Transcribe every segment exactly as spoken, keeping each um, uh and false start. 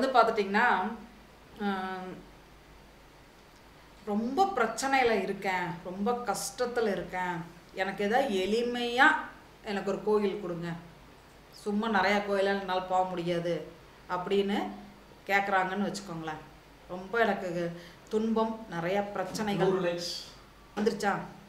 வந்து பார்த்துட்டிங்கன்னா ரொம்ப பிரச்சனையில் இருக்கேன், ரொம்ப கஷ்டத்தில் இருக்கேன், எனக்கு எதாவது எளிமையாக எனக்கு ஒரு கோயில் கொடுங்க, சும்மா நிறையா கோயிலாக என்னால் போக முடியாது அப்படின்னு கேட்குறாங்கன்னு வச்சுக்கோங்களேன். ரொம்ப எனக்கு துன்பம், நிறையா பிரச்சனைகள் வந்துருச்சா?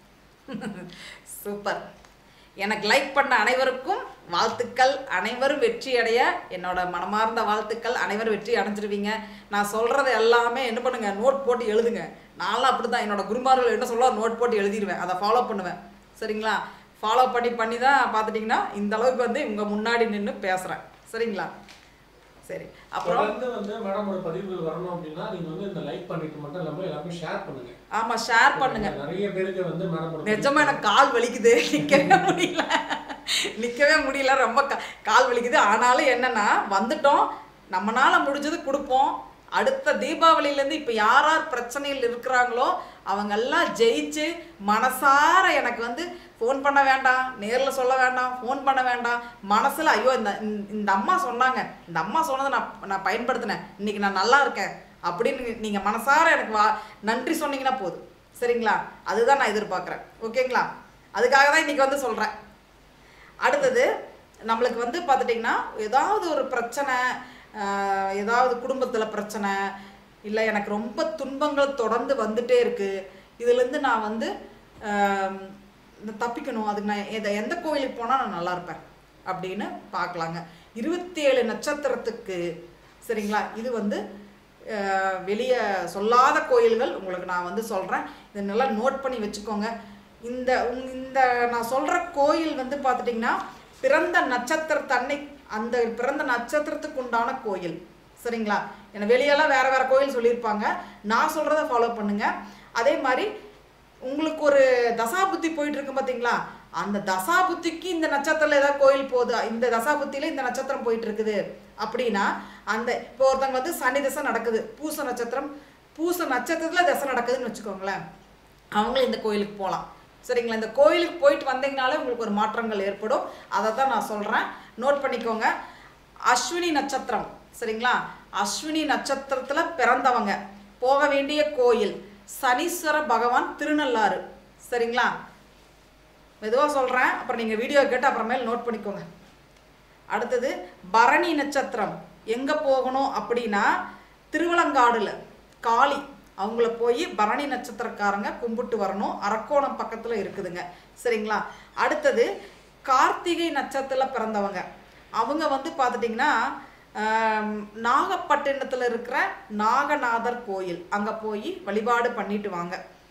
சூப்பர். எனக்கு லைக் பண்ண அனைவருக்கும் வாழ்த்துக்கள். அனைவரும் வெற்றி அடைய என்னோட மனமார்ந்த வாழ்த்துக்கள். அனைவரும் வெற்றி அடைஞ்சிருவீங்க. நான் சொல்கிறது எல்லாமே என்ன பண்ணுங்க, நோட் போட்டு எழுதுங்க. நான்லாம் அப்படி தான், என்னோட குருமார்கள் என்ன சொல்ல நோட் போட்டு எழுதிடுவேன், அதை ஃபாலோ பண்ணுவேன். சரிங்களா? ஃபாலோ பண்ணி பண்ணி தான் பார்த்துட்டிங்கன்னா இந்த அளவுக்கு வந்து உங்கள் முன்னாடி நின்று பேசுகிறேன். சரிங்களா? சரி. அப்புறம் வந்து வந்து மேடம் ஒரு பதிவுகள் வரணும் அப்படின்னா நீங்க வந்து இந்த லைக் பண்ணிட்டு மட்டும் இல்லாம எல்லாரும் ஷேர் பண்ணுங்க. ஆமா, ஷேர் பண்ணுங்க. நிறைய பேருக்கு வந்து மேடம் நிஜமா எனக்கு கால் வலிக்குது, நிக்கவே முடியல நிக்கவே முடியல ரொம்ப கால் வலிக்குது. ஆனாலும் என்னன்னா வந்துட்டோம், நம்மனால முடிஞ்சது கொடுப்போம். அடுத்த தீபாவளியிலேருந்து இப்போ யார் யார் பிரச்சனையில் இருக்கிறாங்களோ அவங்கெல்லாம் ஜெயிச்சு மனசார எனக்கு வந்து ஃபோன் பண்ண வேண்டாம், நேரில் சொல்ல வேண்டாம், ஃபோன் பண்ண வேண்டாம், மனசில் ஐயோ இந்த இந்த அம்மா சொன்னாங்க, இந்த அம்மா சொன்னதை நான் நான் பயன்படுத்தினேன், இன்றைக்கி நான் நல்லா இருக்கேன் அப்படின்னு நீங்கள் மனசார எனக்கு வா நன்றி சொன்னீங்கன்னா போதும். சரிங்களா? அதுதான் நான் எதிர்பார்க்குறேன். ஓகேங்களா? அதுக்காக தான் இன்றைக்கி வந்து சொல்கிறேன். அடுத்தது நம்மளுக்கு வந்து பார்த்துட்டிங்கன்னா ஏதாவது ஒரு பிரச்சனை, ஏதாவது குடும்பத்தில் பிரச்சனை, இல்லை எனக்கு ரொம்ப துன்பங்கள் தொடர்ந்து வந்துட்டே இருக்குது, இதுலேருந்து நான் வந்து தப்பிக்கணும், அதுக்கு நான் எதை எந்த கோயிலுக்கு போனால் நான் நல்லா இருப்பேன் அப்படின்னு பார்க்கலாங்க. இருபத்தி ஏழு நட்சத்திரத்துக்கு சரிங்களா, இது வந்து வெளியே சொல்லாத கோயில்கள் உங்களுக்கு நான் வந்து சொல்கிறேன். இதை நல்லா நோட் பண்ணி வச்சுக்கோங்க. இந்த இந்த நான் சொல்கிற கோயில் வந்து பார்த்துட்டிங்கன்னா பிறந்த நட்சத்திரத்தன்னை அந்த பிறந்த நட்சத்திரத்துக்கு உண்டான கோயில். சரிங்களா? ஏன்னா வெளியெல்லாம் வேறு வேறு கோயில் சொல்லியிருப்பாங்க, நான் சொல்கிறத ஃபாலோ பண்ணுங்கள். அதே மாதிரி உங்களுக்கு ஒரு தசாபுத்தி போயிட்டு இருக்கு பார்த்தீங்களா, அந்த தசாபுத்திக்கு இந்த நட்சத்திரத்தில் ஏதாவது கோயில் போகுது, இந்த தசாபுத்தியில் இந்த நட்சத்திரம் போயிட்டு இருக்குது அப்படின்னா, அந்த இப்போ ஒருத்தவங்க வந்து சனி தசை நடக்குது, பூச நட்சத்திரம், பூச நட்சத்திரத்தில் தசை நடக்குதுன்னு வச்சுக்கோங்களேன், அவங்களும் இந்த கோயிலுக்கு போகலாம். சரிங்களா? இந்த கோயிலுக்கு போயிட்டு வந்தீங்கனாலே உங்களுக்கு ஒரு மாற்றங்கள் ஏற்படும். அதை தான் நான் சொல்கிறேன், நோட் பண்ணிக்கோங்க. அஸ்வினி நட்சத்திரம் சரிங்களா, அஸ்வினி நட்சத்திரத்தில் பிறந்தவங்க போக வேண்டிய கோயில் சனீஸ்வர பகவான் திருநள்ளாறு. சரிங்களா? மெதுவாக சொல்கிறேன், அப்புறம் நீங்கள் வீடியோ கேட்டு அப்புறமேல் நோட் பண்ணிக்கோங்க. அடுத்தது பரணி நட்சத்திரம் எங்கே போகணும் அப்படின்னா திருவலங்காடுல காளி அவங்கள போய் பரணி நட்சத்திரக்காரங்க கும்பிட்டு வரணும், அரக்கோணம் பக்கத்தில் இருக்குதுங்க. சரிங்களா? அடுத்தது கார்த்திகை நட்சத்திரத்தில் பிறந்தவங்க அவங்க வந்து பார்த்துட்டிங்கன்னா நாகப்பட்டினத்தில் இருக்கிற நாகநாதர் கோயில் அங்கே போய் வழிபாடு பண்ணிட்டு வாங்க.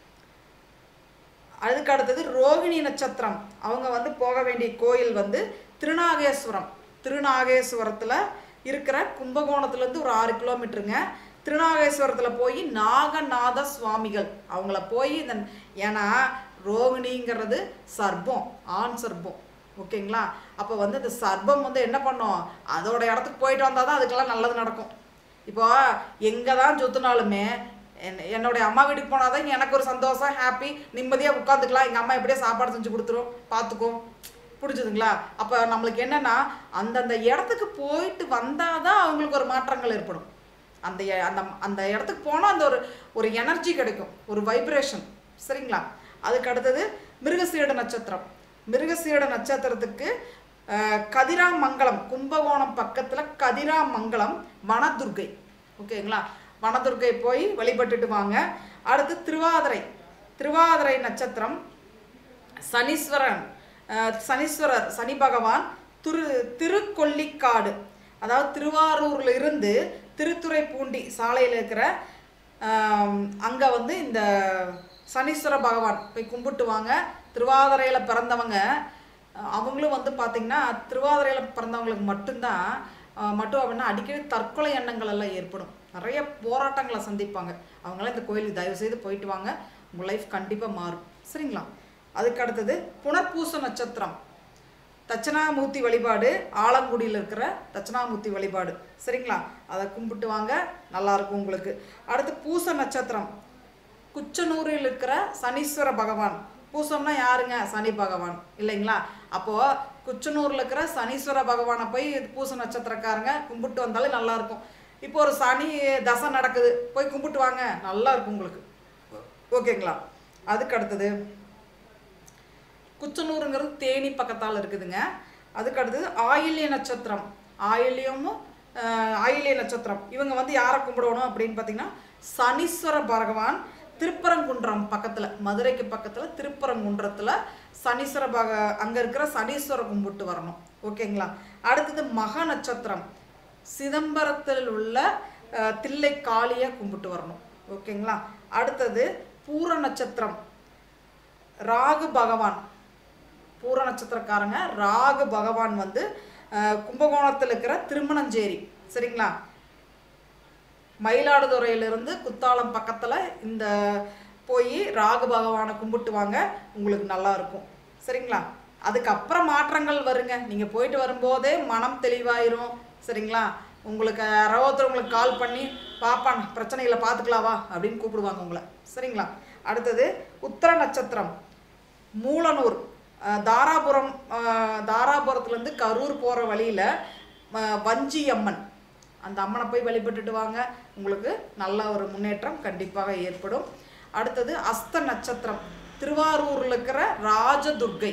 அதுக்கு அடுத்தது ரோகிணி நட்சத்திரம் அவங்க வந்து போக வேண்டிய கோயில் வந்து திருநாகேஸ்வரம். திருநாகேஸ்வரத்தில் இருக்கிற கும்பகோணத்துலேருந்து ஒரு ஆறு கிலோமீட்டருங்க. திருநாகேஸ்வரத்தில் போய் நாகநாத சுவாமிகள் அவங்கள போய் இந்த ஏன்னா ரோகிணிங்கிறது சர்ப்பம், ஆண் சர்ப்பம். ஓகேங்களா? அப்போ வந்து இந்த சர்ப்பம் வந்து என்ன பண்ணோம், அதோட இடத்துக்கு போயிட்டு வந்தால் தான் அதுக்கெல்லாம் நல்லது நடக்கும். இப்போ எங்கே தான் சுற்றினாலுமே என் என்னுடைய அம்மா வீட்டுக்கு போனால் தான் எனக்கு ஒரு சந்தோஷம், ஹாப்பி, நிம்மதியாக உட்காந்துக்கலாம், எங்கள் அம்மா எப்படியே சாப்பாடு செஞ்சு கொடுத்துரும், பார்த்துக்கும், பிடிச்சதுங்களா? அப்போ நம்மளுக்கு என்னென்னா அந்தந்த இடத்துக்கு போயிட்டு வந்தால் தான் அவங்களுக்கு ஒரு மாற்றங்கள் ஏற்படும். அந்த அந்த அந்த இடத்துக்கு போனால் அந்த ஒரு ஒரு எனர்ஜி கிடைக்கும், ஒரு வைப்ரேஷன். சரிங்களா? அதுக்கு அடுத்தது மிருகசீட நட்சத்திரம். மிருகசீட நட்சத்திரத்துக்கு கதிராமங்கலம் கும்பகோணம் பக்கத்தில் கதிராமங்கலம் வனதுர்கை. ஓகேங்களா? வனதுர்கை போய் வழிபட்டுட்டு வாங்க. அடுத்து திருவாதிரை. திருவாதிரை நட்சத்திரம் சனீஸ்வரன் சனீஸ்வரர் சனி பகவான் திரு திருக்கொல்லிக்காடு, அதாவது திருவாரூரில் இருந்து திருத்துறைப்பூண்டி சாலையில் இருக்கிற அங்கே வந்து இந்த சனீஸ்வர பகவான் போய் கும்பிட்டு வாங்க. திருவாதிரையில் பிறந்தவங்க அவங்களும் வந்து பார்த்திங்கன்னா திருவாதிரையில் பிறந்தவங்களுக்கு மட்டும்தான் மட்டும் அப்படின்னா அடிக்கடி தற்கொலை எண்ணங்கள் எல்லாம் ஏற்படும், நிறைய போராட்டங்களை சந்திப்பாங்க. அவங்களாம் இந்த கோயிலுக்கு தயவு செய்து போயிட்டு வாங்க, உங்கள் லைஃப் கண்டிப்பாக மாறும். சரிங்களா? அதுக்கு அடுத்தது புனர்பூச நட்சத்திரம் தட்சணாமூர்த்தி வழிபாடு, ஆலங்குடியில் இருக்கிற தட்சணாமூர்த்தி வழிபாடு. சரிங்களா? அதை கும்பிட்டு வாங்க, நல்லாயிருக்கும் உங்களுக்கு. அடுத்து பூச நட்சத்திரம் குச்சனூரில் இருக்கிற சனீஸ்வர பகவான். பூசம்னா யாருங்க? சனி பகவான் இல்லைங்களா? அப்போது குச்சனூரில் இருக்கிற சனீஸ்வர பகவானை போய் பூச நட்சத்திரக்காரங்க கும்பிட்டு வந்தாலே நல்லாயிருக்கும். இப்போ ஒரு சனி தசை நடக்குது, போய் கும்பிட்டு வாங்க, நல்லா இருக்கும் உங்களுக்கு. ஓகேங்களா? அதுக்கு அடுத்தது குச்சனூருங்கிறது தேனி பக்கத்தால் இருக்குதுங்க. அதுக்கு அடுத்தது ஆயில்ய நட்சத்திரம். ஆயில்யமும் ஆயில்ய நட்சத்திரம் இவங்க வந்து யாரை கும்பிடணும் அப்படின்னு பார்த்தீங்கன்னா சனீஸ்வர பகவான் திருப்பரங்குன்றம் பக்கத்தில், மதுரைக்கு பக்கத்தில் திருப்பரங்குன்றத்தில் சனீஸ்வர பக அங்கே இருக்கிற சனீஸ்வர கும்பிட்டு வரணும். ஓகேங்களா? அடுத்தது மக நட்சத்திரம், சிதம்பரத்தில் உள்ள தில்லை காளியை கும்பிட்டு வரணும். ஓகேங்களா? அடுத்தது பூர நட்சத்திரம், ராகு பகவான், பூர நட்சத்திரக்காரங்க ராகு பகவான் வந்து கும்பகோணத்தில் இருக்கிற திருமணஞ்சேரி, சரிங்களா, மயிலாடுதுறையிலிருந்து குத்தாலம் பக்கத்தில் இந்த போய் ராகு பகவானை கும்பிட்டு வாங்க, உங்களுக்கு நல்லா இருக்கும். சரிங்களா? அதுக்கப்புறம் மாற்றங்கள் வருங்க. நீங்கள் போயிட்டு வரும்போதே மனம் தெளிவாயிரும். சரிங்களா? உங்களுக்கு யாராவது உங்களுக்கு கால் பண்ணி பாப்பான் பிரச்சனைகளை பார்த்துக்கலாவா அப்படின்னு கூப்பிடுவாங்க உங்களை. சரிங்களா? அடுத்தது உத்திர நட்சத்திரம், மூலனூர், தாராபுரம், தாராபுரத்துலேருந்து கரூர் போகிற வழியில் வஞ்சி அம்மன், அந்த அம்மனை போய் வழிபட்டுட்டு வாங்க, உங்களுக்கு நல்ல ஒரு முன்னேற்றம் கண்டிப்பாக ஏற்படும். அடுத்தது அஸ்த நட்சத்திரம், திருவாரூரில் இருக்கிற ராஜதுர்கை,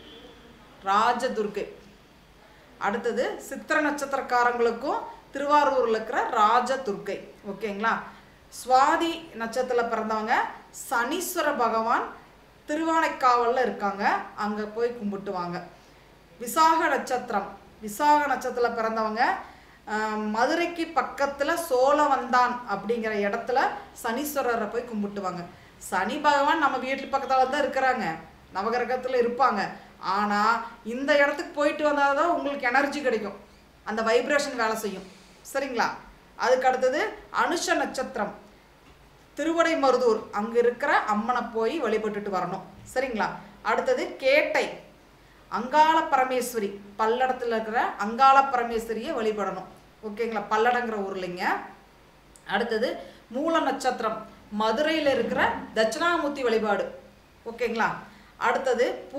ராஜதுர்கை. அடுத்தது சித்திர நட்சத்திரக்காரங்களுக்கும் திருவாரூரில் இருக்கிற ராஜதுர்கை. ஓகேங்களா? சுவாதி நட்சத்திரத்தில் பிறந்தவங்க சனீஸ்வர பகவான் திருவானைக்காவலில் இருக்காங்க, அங்கே போய் கும்பிட்டு வாங்க. விசாக நட்சத்திரம், விசாக நட்சத்திரத்தில் பிறந்தவங்க மதுரைக்கு பக்கத்தில் சோழவந்தான் அப்படிங்கிற இடத்துல சனீஸ்வரரை போய் கும்பிட்டுவாங்க. சனி பகவான் நம்ம வீட்டு பக்கத்தில் தான் இருக்கிறாங்க, நவகிரகத்தில் இருப்பாங்க. ஆனால் இந்த இடத்துக்கு போயிட்டு வந்தால் தான் உங்களுக்கு எனர்ஜி கிடைக்கும், அந்த வைப்ரேஷன் வேலை செய்யும். சரிங்களா? அதுக்கு அடுத்தது அனுஷ நட்சத்திரம், திருவடை மருதூர், அங்கே இருக்கிற அம்மனை போய் வழிபட்டுட்டு வரணும். சரிங்களா? அடுத்தது கேட்டை, அங்காள பரமேஸ்வரி, பல்லடத்தில் இருக்கிற அங்காள பரமேஸ்வரியை வழிபடணும். ஓகேங்களா? பல்லடங்கிற ஊர்லைங்க. அடுத்தது மூல நட்சத்திரம், மதுரையில் இருக்கிற தட்சிணாமூர்த்தி வழிபாடு. ஓகேங்களா? அடுத்தது பூ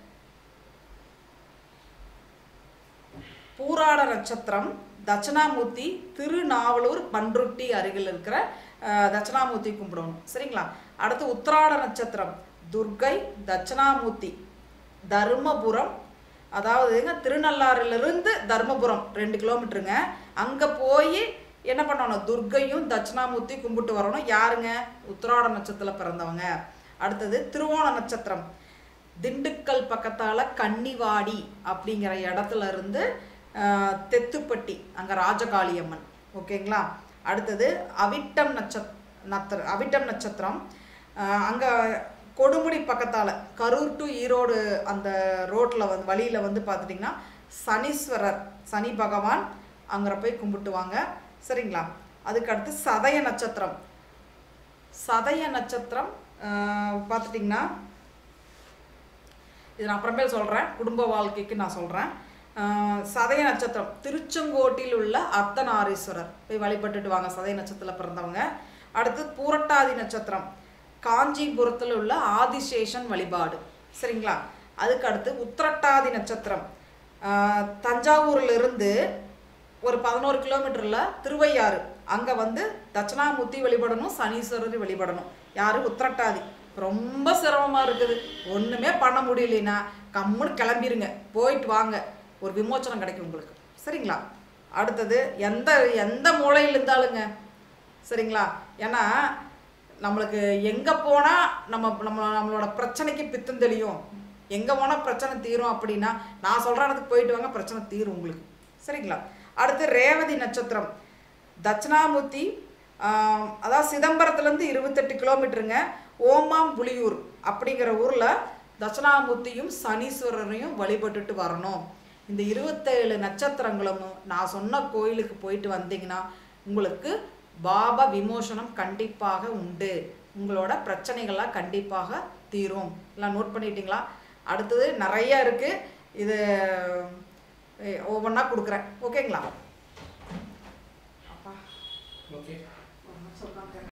பூராட நட்சத்திரம், தட்சிணாமூர்த்தி, திருநாவலூர் பன்ருட்டி அருகில் இருக்கிற தட்சிணாமூர்த்தி கும்பிடணும். சரிங்களா? அடுத்து உத்திராட நட்சத்திரம், துர்கை, தட்சிணாமூர்த்தி, தர்மபுரம், அதாவதுங்க திருநள்ளாறிலிருந்து தர்மபுரம் ரெண்டு கிலோமீட்டருங்க. அங்கே போய் என்ன பண்ணணும், துர்கையும் தட்சிணாமூர்த்தி கும்பிட்டு வரணும். யாருங்க? உத்திராட நட்சத்திரத்தில் பிறந்தவங்க. அடுத்தது திருவோண நட்சத்திரம், திண்டுக்கல் பக்கத்தால் கன்னிவாடி அப்படிங்கிற இடத்துல இருந்து தெத்துப்பட்டி, அங்கே ராஜகாளியம்மன். ஓகேங்களா? அடுத்தது அவிட்டம் நட்சத் நத்திர அவிட்டம் நட்சத்திரம், அங்கே கொடுமுடி பக்கத்தால் கரூர் டு ஈரோடு அந்த ரோட்டில் வந்து வழியில் வந்து பார்த்துட்டிங்கன்னா சனீஸ்வரர், சனி பகவான், அங்கே போய் கும்பிட்டுவாங்க. சரிங்களா? அதுக்கடுத்து சதய நட்சத்திரம், சதய நட்சத்திரம் பார்த்துட்டிங்கன்னா இது நான் அப்புறமேல் சொல்கிறேன், குடும்ப வாழ்க்கைக்கு நான் சொல்கிறேன். சதய நட்சத்திரம் திருச்செங்கோட்டில் உள்ள அர்த்தநாரீஸ்வரர் போய் வழிபட்டுட்டு வாங்க, சதய நட்சத்திரத்தில் பிறந்தவங்க. அடுத்து பூரட்டாதி நட்சத்திரம், காஞ்சிபுரத்தில் உள்ள ஆதிசேஷன் வழிபாடு. சரிங்களா? அதுக்கு அடுத்து உத்திரட்டாதி நட்சத்திரம், தஞ்சாவூரிலிருந்து ஒரு பதினோரு கிலோமீட்டரில் திருவையாறு, அங்கே வந்து தட்சிணாமூர்த்தி வழிபடணும், சனீஸ்வரர் வழிபடணும். யார்? உத்திரட்டாதி. ரொம்ப சிரமமாக இருக்குது, ஒன்றுமே பண்ண முடியலனா கம்முன்னு கிளம்பிடுங்க, போயிட்டு வாங்க, ஒரு விமோச்சனம் கிடைக்கும் உங்களுக்கு. சரிங்களா? அடுத்தது எந்த எந்த மூலையில் இருந்தாலுங்க. சரிங்களா? ஏன்னா நம்மளுக்கு எங்கே போனால் நம்ம நம்ம நம்மளோட பிரச்சனைக்கு பித்தம் தெளியும், எங்கே போனால் பிரச்சனை தீரும் அப்படின்னா நான் சொல்கிற இடத்துக்கு போயிட்டு வாங்க, பிரச்சனை தீரும் உங்களுக்கு. சரிங்களா? அடுத்து ரேவதி நட்சத்திரம், தட்சிணாமூர்த்தி, அதாவது சிதம்பரத்துலேருந்து இருபத்தெட்டு கிலோமீட்டருங்க, ஓமாம்புலியூர் அப்படிங்கிற ஊரில் தட்சிணாமூர்த்தியும் சனீஸ்வரரையும் வழிபட்டுட்டு வரணும். இந்த இருபத்தேழு நட்சத்திரங்களும் நான் சொன்ன கோயிலுக்கு போயிட்டு வந்தீங்கன்னா உங்களுக்கு பாப விமோசனம் கண்டிப்பாக உண்டு, உங்களோட பிரச்சனைகள்லாம் கண்டிப்பாக தீரும். எல்லாம் நோட் பண்ணிட்டீங்களா? அடுத்தது நிறைய இருக்குது, இது ஒவ்வொன்றா கொடுக்குறேன். ஓகேங்களா? அப்பா ஓகே சொல்கிறாங்க.